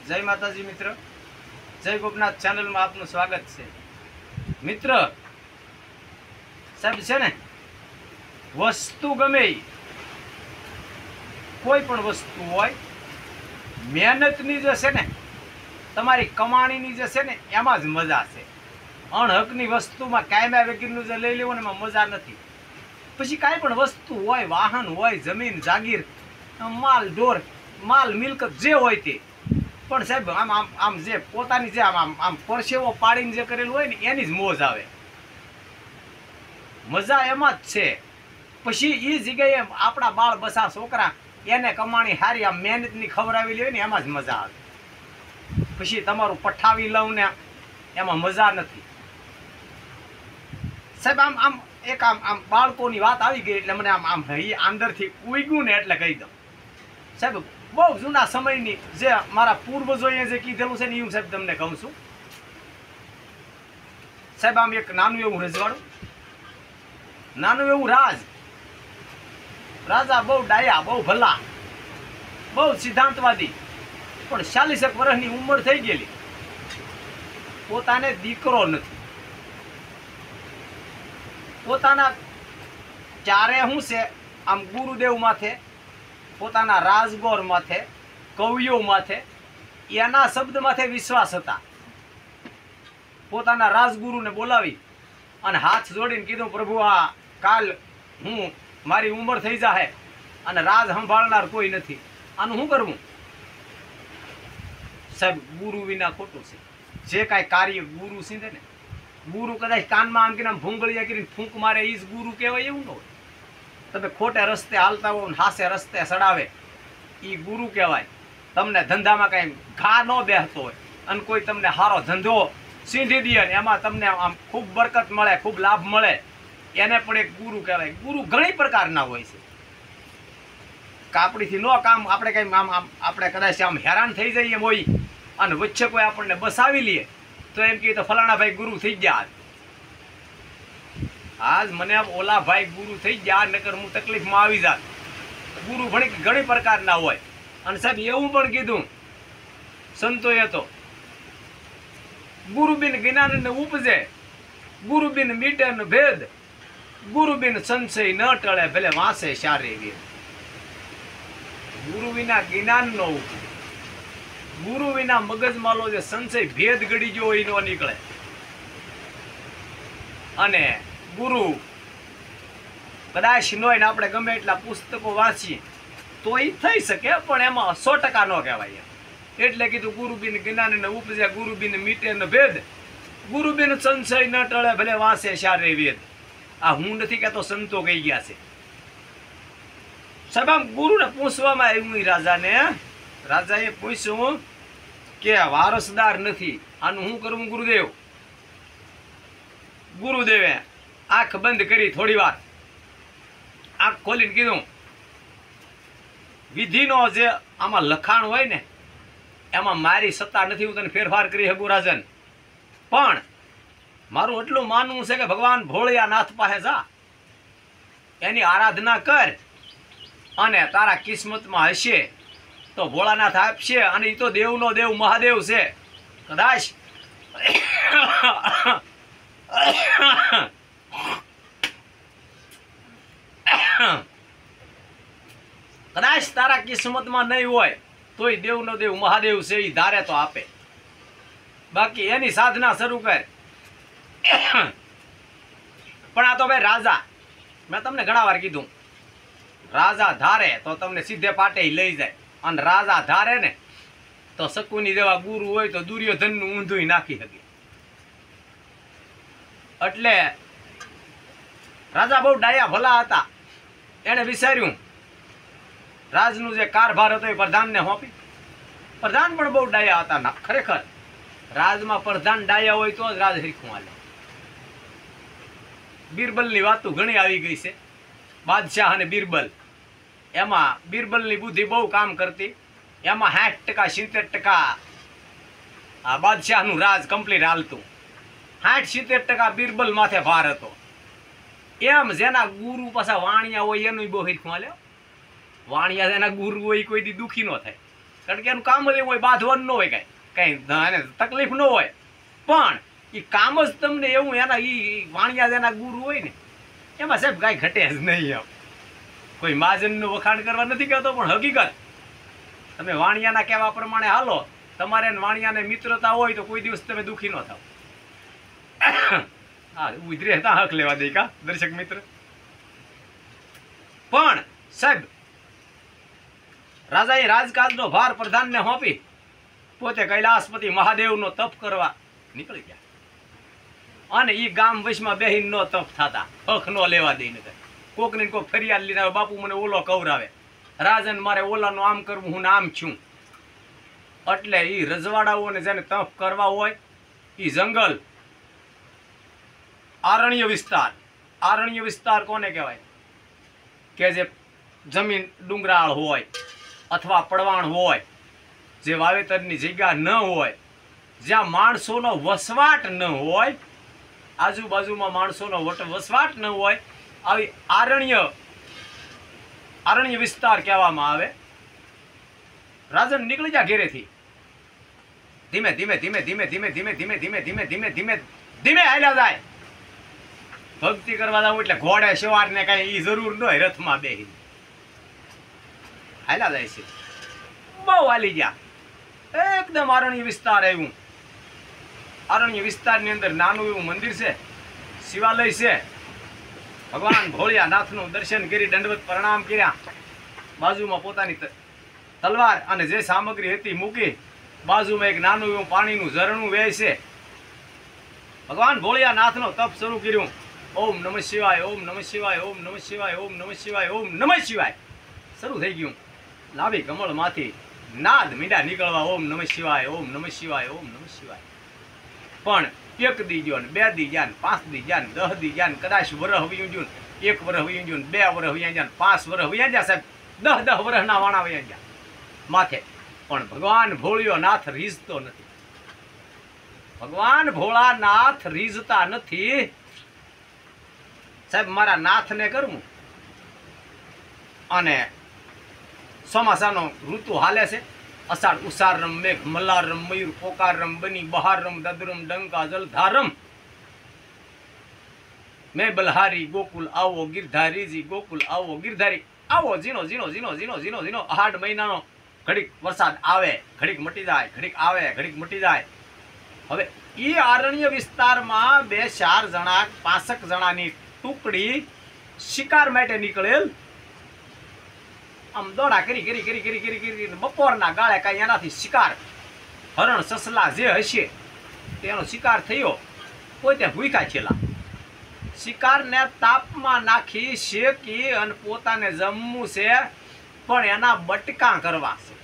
जय माताजी मित्र, जय गोपनाथ चैनल में आपનું સ્વાગત છે। મિત્ર સાહેબ છે ને, વસ્તુ ગમે કોઈ પણ વસ્તુ હોય, મહેનતની જે છે ને, તમારી કમાણીની જે છે ને, એમાં જ મજા છે। અણહકની વસ્તુમાં કાયમા વગરનું જે લઈ લેવું ને એમાં મજા નથી। પછી કાંઈ પણ વસ્તુ હોય, વાહન હોય, જમીન જાગીર, માલ ઢોર, માલ મિલકત જે હોય તે, પણ સાહેબ આમ આમ આમ જે પોતાની જે આમ આમ આમ પરસેવો પાડીને જે કરેલું હોય ને એની જ મોજ આવે, મજા એમાં જ છે। પછી એ જગ્યાએ આપણા બાળ બસા છોકરા એને કમાણી હારી આમ મહેનતની ખવડાવી લે ને એમાં જ મજા આવે। પછી તમારું પઠાવી લઉં ને એમાં મજા નથી સાહેબ। આમ આમ એક આમ આમ બાળકોની વાત આવી ગઈ એટલે મને આમ આમ અંદરથી ઉગ્યું ને એટલે કહી દઉં સાહેબ, બહુ જૂના સમયની જે મારા પૂર્વજોએ જે કીધેલું છે ને એ હું સાહેબ તમને કહું છું સાહેબ। આમ એક નાનું એવું રજવાડું, નાનું એવું રાજા બહુ ડાયા, બહુ ભલા, બહુ સિદ્ધાંતવાદી, પણ 40 વર્ષની ઉંમર થઈ ગયેલી, પોતાને દીકરો નથી। પોતાના ચારે શું છે આમ ગુરુદેવ માથે, પોતાના રાજગોર માથે, કવિઓ માથે, એના શબ્દ માથે વિશ્વાસ હતા। પોતાના રાજગુરુને બોલાવી અને હાથ જોડીને કીધું, પ્રભુ આ કાલ હું મારી ઉંમર થઈ જાહે અને રાજ સંભાળનાર કોઈ નથી, આનું શું કરવું સાહેબ? ગુરુ વિના ખોટું છે। જે કાંઈ કાર્ય ગુરુ સીધે ને, ગુરુ કદાચ કાનમાં આમ કરીને ભૂંગળિયા કરીને ફૂંક મારે એ જ ગુરુ કહેવાય એવું ન હોય। તમે ખોટે રસ્તે હાલતા હો ને હાસે રસ્તે સડાવે એ ગુરુ કહેવાય। તમને ધંધામાં કાંઈ ઘા ન બેસતો હોય અને કોઈ તમને સારો ધંધો સીંધી દે ને એમાં તમને આમ ખૂબ બરકત મળે, ખૂબ લાભ મળે, એને પણ એક ગુરુ કહેવાય। ગુરુ ઘણી પ્રકારના હોય છે। કાપડીથી ન કામ આપણે કંઈ આમ આમ આપણે કદાચ આમ હેરાન થઈ જઈએ હોય અને વચ્ચે કોઈ આપણને બસાવી લઈએ તો એમ કહે તો ફલાણા ભાઈ ગુરુ થઈ ગયા, આજ મને ઓલા ભાઈ ગુરુ થઈ ગયા, નકર હું તકલીફમાં આવી જાત। ગુરુ ઘણી પ્રકારના હોય અને સાહેબ એવું પણ કીધું સંતોએ તો, ગુરુ બિન જ્ઞાન ને ઉપજે, ગુરુ બિન મીટે ન ભેદ, ગુરુ બિન સંશય ન ટળે ભલે વાંસે શારે વેદ। ગુરુ વિના જ્ઞાન નો ઉપજે, ગુરુ વિના મગજમાલો જે સંશય ભેદ ગડી ગયો હોય નો નીકળે, અને ગુરુ કદાચ નોય ને આપણે ગમે એટલા પુસ્તકો વાંચીએ તો એ થઈ શકે પણ એમાં 100% ન કહેવાય। એટલે કીધું ગુરુ બિન જ્ઞાન ને ઉપજે, ગુરુ બિન મીટે ન ભેદ, ગુરુ બિન સંશય ન ટળે ભલે વાંસે શારે વેદ। આ હું નથી કહેતો, સંતો કહી ગયા છે સાહેબ। આમ ગુરુને પૂછવામાં આવ્યું રાજાએ પૂછ્યું કે વારસદાર નથી, આનું શું કરવું ગુરુદેવ? ગુરુદેવે આંખ બંધ કરી થોડી વાર આંખ ખોલીને કીધું, વિધિનો જે આમાં લખાણ હોય ને એમાં મારી સત્તા નથી, હું તને ફેરફાર કરી શકું રાજન, પણ મારું એટલું માનવું છે કે ભગવાન ભોળિયાનાથ પાસે જા, એની આરાધના કર અને તારા કિસ્મતમાં હશે તો ભોળાનાથ આપશે, અને એ તો દેવનો દેવ મહાદેવ છે। કદાચ કદાચ તારા કિસ્મતમાં નહીં હોય તોય દેવનો દેવ મહાદેવ છે, એ ધારે તો આપે, બાકી એની સાધના શરૂ કર। પણ આ તો ભાઈ રાજા, મેં તમને ઘણા વાર કીધું, રાજા ધારે તો તમને સીધે પાટે લઈ જાય, અને રાજા ધારે ને તો શકુની જેવા ગુરુ હોય તો દુર્યોધનનું ઊંધું નાખી શકે। એટલે રાજા બહુ ડાયા ભલા હતા, એને વિચાર્યું રાજનું જે કારભાર હતો એ પ્રધાનને સોંપી। પ્રધાન પણ બહુ ડાયા હતા, ખરેખર રાજમાં પ્રધાન ડાયા હોય તો જ રાજ હરીખું હાલે। બિરબલની વાતો ઘણી આવી ગઈ છે, બાદશાહ અને બિરબલ, એમાં બિરબલની બુદ્ધિ બહુ કામ કરતી, એમાં 60% 70% આ બાદશાહનું રાજ કમ્પ્લીટ હાલતું, 60-70% બિરબલ માથે ભાર હતો। એમ જેના ગુરુ પાછા વાણિયા હોય એનું બહુ હિરખું હાલે। વાણિયા જેના ગુરુ હોય કોઈ દી દુખી ન થાય, કારણ કે એનું કામ જ એવું હોય, બાંધવાનું ન હોય, કાંઈ તકલીફ ન હોય, પણ એ કામ જ તમને એવું એના એ વાણિયા જેના ગુરુ હોય ને એમાં સાહેબ કાંઈ ઘટે જ નહીં. એમ કોઈ મહાજનનું વખાણ કરવા નથી કહેતો, પણ હકીકત તમે વાણિયાના કહેવા પ્રમાણે હાલો, તમારે વાણિયાને મિત્રતા હોય તો કોઈ દિવસ તમે દુઃખી ન થાવ. હા, ઉધરે હતા હક લેવા દે કા દર્શક મિત્ર. પણ સાહેબ રાજાએ રાજકાજનો ભાર પ્રધાનને સોંપી પોતે કૈલાસપતિ મહાદેવનો તપ કરવા નીકળી ગયા. અને એ ગામ વશમાં બેહીન નો તપ થતા, હક નો લેવા દઈને કોક ને કોક ફરિયાદ લઈને આવે, બાપુ મને ઓલો કવરાવે, રાજન મારે ઓલાનું આમ કરવું, હું આમ છું. એટલે એ રજવાડાઓને જેને તપ કરવા હોય એ જંગલ, આરણ્ય વિસ્તાર કોને કહેવાય? કે જે જમીન ડુંગરાળ હોય અથવા પડવાણ હોય, જે વાવેતરની જગ્યા ન હોય, જ્યાં માણસોનો વસવાટ ન હોય, આજુબાજુમાં માણસોનો વસવાટ ન હોય, આવી આરણ્ય વિસ્તાર કહેવામાં આવે. રાજન નીકળી જા ઘેરેથી, ધીમે ધીમે ધીમે ધીમે ધીમે ધીમે ધીમે ધીમે ધીમે ધીમે ધીમે ધીમે હાલ્યા જાય. ભક્તિ કરવા જાવ એટલે ઘોડે સવાર ને કઈ ઈ જરૂર ન હોય, રથમાં બેહી હાલ્યા જાય છે. બહુ હાલી ગયા, એકદમ આરણ્ય વિસ્તાર આવ્યું. આરણ્ય વિસ્તારની અંદર નાનું એવું મંદિર છે, શિવાલય છે. ભગવાન ભોળિયાનાથનું દર્શન કરી દંડવત પ્રણામ કર્યા. બાજુમાં પોતાની તલવાર અને જે સામગ્રી હતી મૂકી, બાજુમાં એક નાનું એવું પાણીનું ઝરણું વહે છે. ભગવાન ભોળિયાનાથનો તપ શરૂ કર્યું. ઓમ નમઃ શિવાય, ઓમ નમઃ શિવાય, ઓમ નમઃ શિવાય, ઓમ નમઃ શિવાય, ઓમ નમઃ શિવાય શરૂ થઈ ગયું. નાભી કમળમાંથી નાદ મીંડા નીકળવા, ઓમ નમઃ શિવાય, ઓમ નમઃ શિવાય, ઓમ નમઃ શિવાય. પણ એક દી ગયો ને, 2 દી ગયા ને, 5 દી ગયા ને, 10 દી ગયા ને, કદાચ વરહ વયું ગયું, 1 વરહ વયું ગયું, 2 વરહ વયા ગયા, 5 વરહ વયા ગયા સાહેબ, 10 વરહના વાણા વયા ગયા માથે. પણ ભગવાન ભોળિયોનાથ રીઝતો નથી. ભગવાન ભોળાનાથ રીઝતા નથી. સાહેબ મારા નાથને કરવું. અને ચોમાસાનો ઋતુ હાલે છે. અષાઢ ઉષારમ, મેઘ મલ્લારમ, મયુર પોકારમ, બની બહારમ, દદરમ, ડંકા જલધારમ. મેં બલહારી ગોકુલ આવો ગિરધારીજી, ગોકુલ આવો ગિરધારી આવો. ઝીનો ઝીનો ઝીનો ઝીનો ઝીનો ઝીનો 8 મહિનાનો ઘડીક વરસાદ આવે, ઘડીક મટી જાય, ઘડીક આવે, ઘડીક મટી જાય. હવે એ આરણ્ય વિસ્તારમાં 2-4 જણા, 5 જણાની ટુકડી શિકાર માટે નીકળેલ. આમ દોડા કરી કરી કરી કરી કરી કરી બપોરના ગાળે કાંઈ એનાથી શિકાર, હરણ સસલા જે હશે તેનો શિકાર થયો. પોતે ભૂખ્યા છેલા. શિકારને તાપમાં નાખી શેકી અને પોતાને જમવું છે, પણ એના બટકા કરવા છે.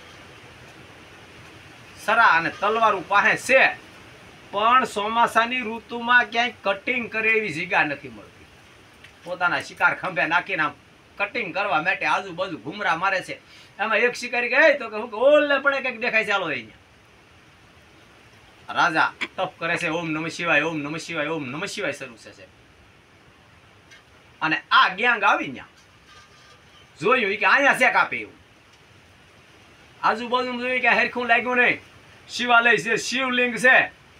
સરા અને તલવારું પાસે છે, પણ ચોમાસાની ઋતુમાં ક્યાંય કટિંગ કરે એવી જગ્યા નથી મળતી. પોતાના શિકાર ખંભે નાખીને આમ કટિંગ કરવા માટે આજુબાજુ ઘુમરા મારે છે. એમાં એક શિકારી કહે તો કે હું ઓલે પડે કંઈક દેખાય, ચાલો અહીંયા. રાજા તપ કરે છે, ઓમ નમઃ શિવાય, ઓમ નમઃ શિવાય, ઓમ નમઃ શિવાય શરૂ છે. અને આ ગેંગ આવી ત્યાં જોયું કે અહીંયા છે કાપે એવું. આજુબાજુ જોયું કે હરખું લાગ્યું નહીં. શિવાલય છે, શિવલિંગ છે.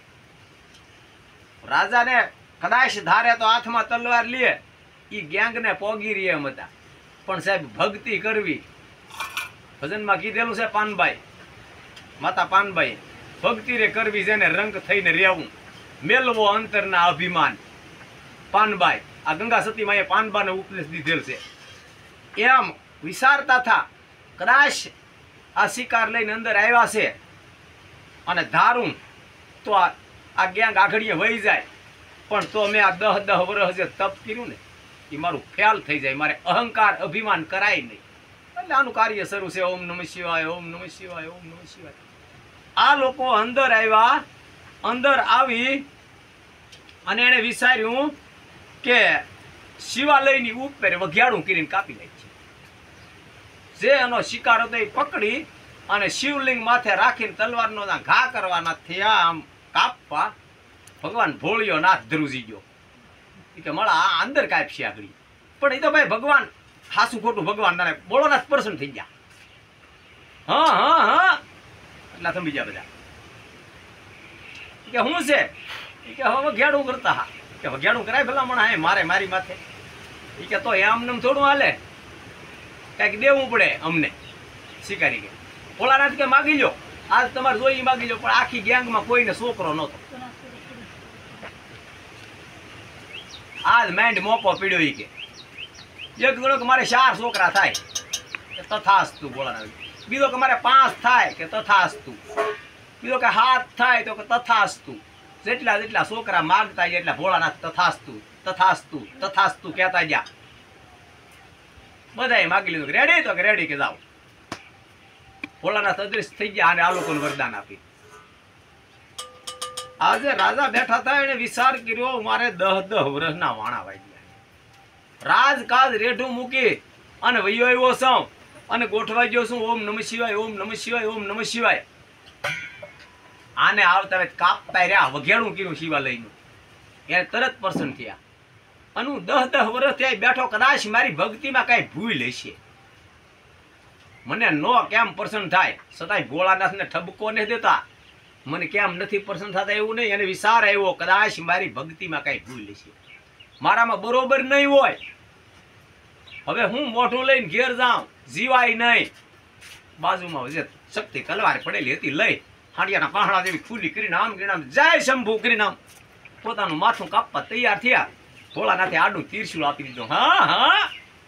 રાજાને કદાચ ધારે તો હાથમાં તલવાર લે, ઈ ગેંગને પોગી રહી એમ હતા. પણ સાહેબ ભક્તિ કરવી, ભજનમાં કીધેલું છે પાનબાઈ, માતા પાનબાઈ, ભક્તિ રે કરવી જેને રંગ થઈને રહેવું, મેલવો અંતરના અભિમાન. પાનબાઈ આ ગંગા સતીમાં એ પાનબાને ઉપદેશ દીધેલ છે. એમ વિચારતા થા કદાચ આ શિકાર લઈને અંદર આવ્યા છે અને ધારું તો આ ગેંગ આગળીએ વહી જાય, પણ તો મેં આ 10 વર્ષ જે તપ કર્યું ને એ મારું ખ્યાલ થઈ જાય, મારે અહંકાર અભિમાન કરાય નહીં. એટલે આનું કાર્ય શરૂ છે. ઓમ નમઃ શિવાય, ઓમ નમઃ શિવાય, ઓમ નમઃ શિવાય. આ લોકો અંદર આવ્યા. અંદર આવી અને એને વિચાર્યું કે શિવાલયની ઉપર વઘિયાળું કરીને કાપી નાખી છે. જે એનો શિકાર હતો એ પકડી અને શિવલિંગ માથે રાખીને તલવારનો ઘા કરવાના થયા, આમ કાપવા. ભગવાન ભોળિયોનાથ ધ્રુજી ગયો કે મળા આ અંદર કાપશે આગળ. પણ એ તો ભાઈ ભગવાન હાસું ખોટું ભગવાન બોળોનાથ પ્રસન્ન થઈ ગયા. હા હા હા એટલા થંભી ગયા બધા કે હું છે કે હવે વઘેડું કરતા હા કે વઘેડું કરાય ભલા હે મારે મારી માથે કે તો એમને થોડું હાલે કંઈક દેવું પડે અમને શિકારી કે ભોળાનાથ કે માગી લો આજ તમારે જોઈ માગી લો પણ આખી ગેંગમાં કોઈને છોકરો નહોતો આજ માઇન્ડ મોકો પીડ્યો ઈ કે એક ગણો કે મારે 4 છોકરા થાય કે તથાસ્તુ ભોળાનાથ બીજો કે મારે 5 થાય કે તથાસ્તુ બીજો કે 7 થાય તો કે તથાસ્તુ જેટલા જેટલા છોકરા માંગતા જાય એટલા ભોળાનાથ તથાસ્તુ તથાસ્તુ તથાસ્તુ કહેતા ગયા બધાએ માગી લીધું રેડી તો કે રેડી કે જાઓ ભોળાનાથ અદૃશ્ય થઈ ગયા અને આ લોકોને વરદાન આપી આજે રાજા બેઠા હતા એને વિચાર કર્યો મારે 10 વર્ષના વાણા વાગ્યા રાજકાજ રેઢું મૂકી અને વૈયો આવ્યો છું અને ગોઠવાઈ ગયો છું ઓમ નમઃ શિવાય ઓમ નમઃ શિવાય ઓમ નમઃ શિવાય આને આવતા કાપતા રહ્યા વઘેડું કર્યું શિવાલયનું એને તરત પ્રસન્ન થયા અને હું 10 વર્ષ ત્યાં બેઠો કદાચ મારી ભક્તિમાં કઈ ભૂલ હશે મને નો કેમ પ્રસન્ન થાય છતાંય ભોળાનાથને ઠબકો નહીં દેતા મને કેમ નથી પ્રસન્ન થતા એવું નહીં એને વિચાર આવ્યો કદાચ મારી ભક્તિમાં કઈ ભૂલ હશે મારામાં બરોબર નહીં હોય હવે હું મોઢું લઈને ઘેર જાઉં જીવાય નહીં બાજુમાં જે શક્તિ તલવાર પડેલી હતી લઈ હાંડિયાના પહાડા જેવી ખુલ્લી કરીને આમ કરીને આમ જય શંભુ કરીને આમ પોતાનું માથું કાપવા તૈયાર થયા ભોળાનાથે આડું તીરશુળ આપી દીધું હા હા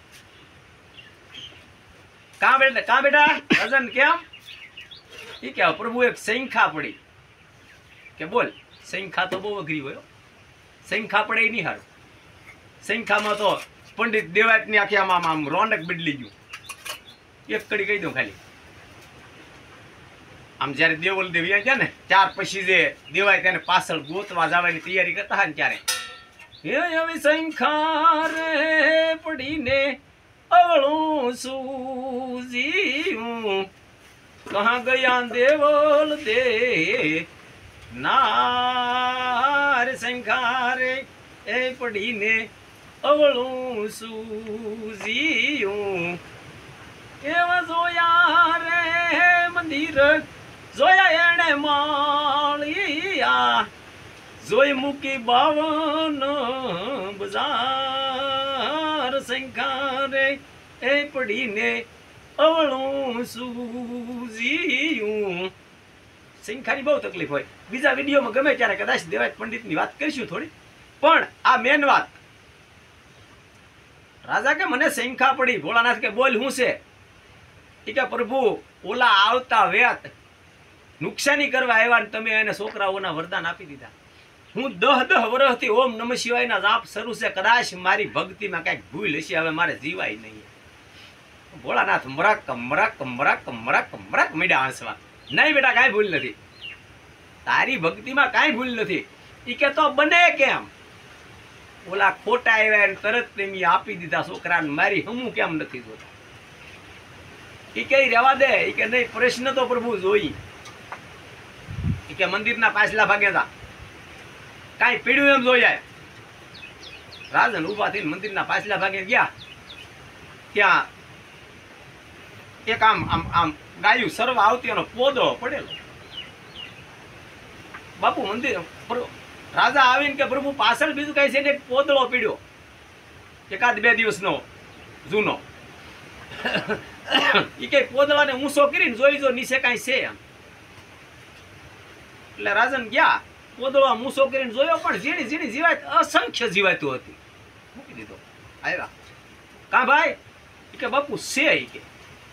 કા બેટા અજન કેમ ઈ કે પ્રભુ એક સંખ્યા પડી કે બોલ સંખ્યા તો બહુ અઘરી હોય સંખ્યા પડે નહીં હારું સંખ્યામાં તો પંડિત દેવાયતની આખી આમ રોનક બદલી ગયું એક કડી કહી દઉં ખાલી આમ જયારે દેવલ દેવી ગયા ને ત્યાર પછી જે દેવાય તેને પાછળ ગોતવા જવાની તૈયારી કરતા હતા ને ત્યારે હે હવે સંખ્યા રે પડીને અવળું સૂજીયું કહા ગયા દેવલ દે નાર સંખ્યા રે એ પડીને અવળું સૂજીયું એવા જોયા રે મંદિર જોયા એને માળિયા જોઈ મૂકી 52 બજાર સંખ્યા રે એ પડીને અવળું સૂજીયું સંખ્યાની બહુ તકલીફ હોય બીજા વિડીયોમાં ગમે ત્યારે કદાચ દેવાય પંડિતની વાત કરીશું થોડી પણ આ મેન વાત રાજા કે મને સંખ્યા પડી ભોળાનાથ કે બોલ હું છે એ કે પ્રભુ ઓલા આવતા વેત નુકસાની કરવા આવ્યા ને તમે એને છોકરાઓના વરદાન આપી દીધા હું 10 વર્ષથી ઓમ નમઃ શિવાયના જાપ શરૂ છે કદાચ મારી ભક્તિમાં કઈક ભૂલ હશે હવે મારે જીવાય નહીં ભોળાનાથ મરક મરક મરક મરક મરક મીડા હસવા નહીં બેટા કાંઈ ભૂલ નથી તારી ભક્તિમાં કાંઈ ભૂલ નથી એ કે તો બને કેમ ઓલા ખોટા આવ્યા ને તરત તેમી આપી દીધા છોકરાને મારી હમું કેમ નથી જોતા એ કઈ રહેવા દે એ કે નહીં પ્રશ્ન તો પ્રભુ જોઈ એ કે મંદિરના પાછલા ભાગે હતા કાંઈ પીડ્યું એમ જોઈ જાય રાજન ઉભા થઈને મંદિરના પાછલા ભાગે ગયા ત્યાં એક આમ આમ આમ ગાયું સરવા આવતી એનો પોદળો પડેલો બાપુ મંદિર રાજા આવીને કે પ્રભુ પાછળ બીજું કઈ છે ને પોદળો પીડ્યો 1-2 દિવસનો જૂનો એ કઈ પોદળાને ઊંચો કરીને જોઈ જો નીચે કાંઈ છે એમ એટલે રાજન ગયા પોદળો ઊંચો કરીને જોયો પણ ઝીણી ઝીણી જીવાત અસંખ્ય જીવાતું હતી મૂકી દીધો આવ્યા કા ભાઈ કે બાપુ છે એ કે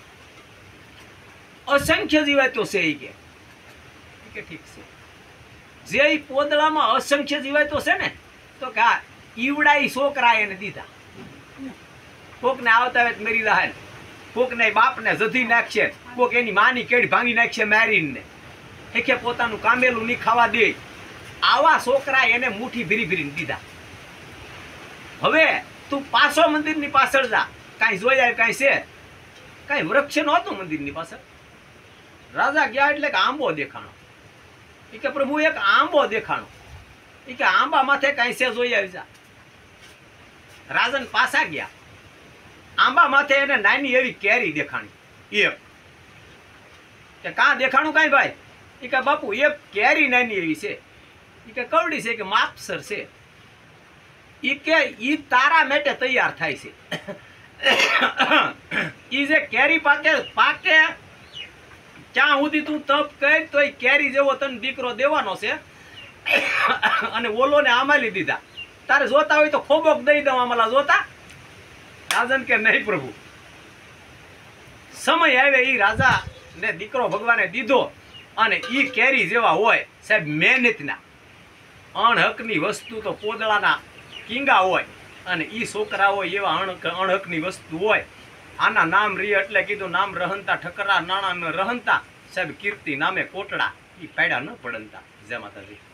અસંખ્ય જીવાતો છે એ કે ઠીક છે જે પોદળામાં અસંખ્ય જીવાતો છે ને તો કે આ ઈવડા છોકરા એને દીધા કોકને આવતા હોય મેરી દહાન કોકને બાપને જધી નાખશે કોક એની માની કેડી ભાંગી નાખશે મારીને એકે પોતાનું કામેલું નહીં ખાવા દે આવા છોકરા એને મુઠ્ઠી ભીરી ભીરીને દીધા હવે તું પાછો મંદિરની પાછળ જા કાંઈ જોઈ આવે કાંઈ છે કાંઈ વૃક્ષ નહોતું મંદિરની પાછળ રાજા ગયા એટલે કે આંબો દેખાણો એ કે પ્રભુ એક આંબો દેખાણો એ કે આંબા માથે કાંઈ છે જોઈ આવી જા રાજન પાછા ગયા આંબા માથે એને નાની એવી કેરી દેખાણી એક કે કાં દેખાણું કાંઈ ભાઈ? એ કે બાપુ એક કેરી નાની એવી છે, એ કે કવડી છે કે માપસર છે, એ કે ઈ તારા માટે તૈયાર થાય છે. ઈ જે કેરી પાકે ત્યાં સુધી તું તપ કર તો એ કેરી જેવો તને દીકરો દેવાનો છે. અને ઓલોને આમાલી દીધા. તારે જોતા હોય તો ખોબોક દઈ દઉં આમાલા જોતા? રાજન કે નહીં પ્રભુ. સમય આવે ઈ રાજા ને દીકરો ભગવાને દીધો અને ઈ કેરી જેવા હોય સાહેબ મહેનતના. અણહકની વસ્તુ તો પોદળાના કીંગા હોય અને ઈ છોકરા હોય એવા અણહકની વસ્તુ હોય. આના નામ રી એટલે કીધું નામ રહનતા ઠકરા નાણા ન રહનતા સાહેબ કીર્તિ નામે કોટડા ઈ પાડ્યા ન પડનતા. જય માતાજી.